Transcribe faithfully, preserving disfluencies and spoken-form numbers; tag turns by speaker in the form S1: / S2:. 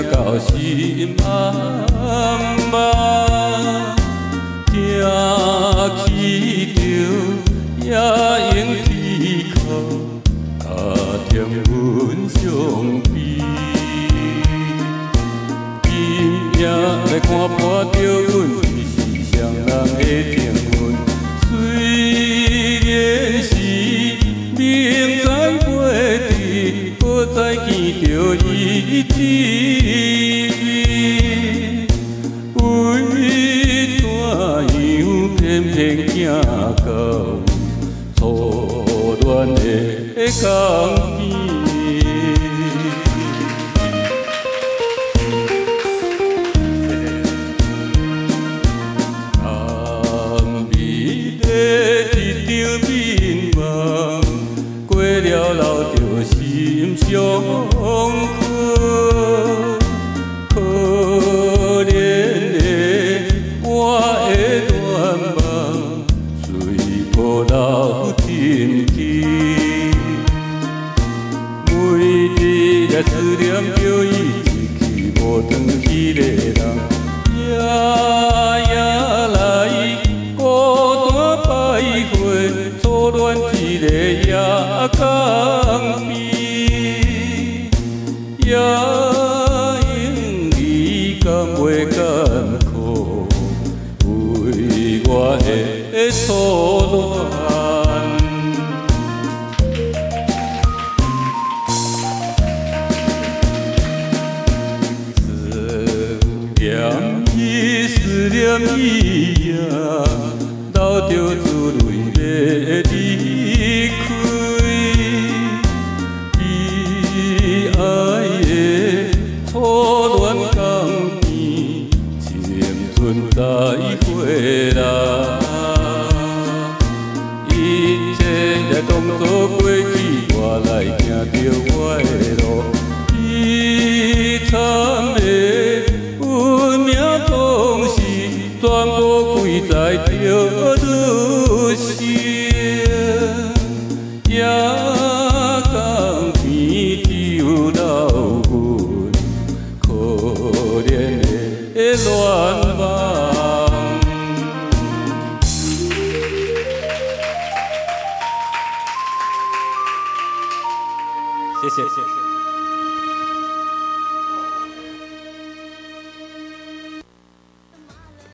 S1: 到心暗暝，行去着野鹰啼哭，啊，添阮伤悲。今夜来看破着阮最是双人的情分，虽然是明知袂知，搁再见着伊一面，为怎样偏偏行到初恋的港边？了留着心伤痕，可怜的我的愿望随波流尽去。每日也思念着伊一去无转去的人，夜夜来孤单徘徊，初恋一个夜港边，夜莺你敢袂艰苦，为我的初恋。思念伊，思念伊呀，流着珠泪要离开。初恋港边，青春再回来，一切也当作过去，我来行着我的路。悲惨的运命往事，全部归在着女性。夜港边只有留阮可怜的恋望。谢谢。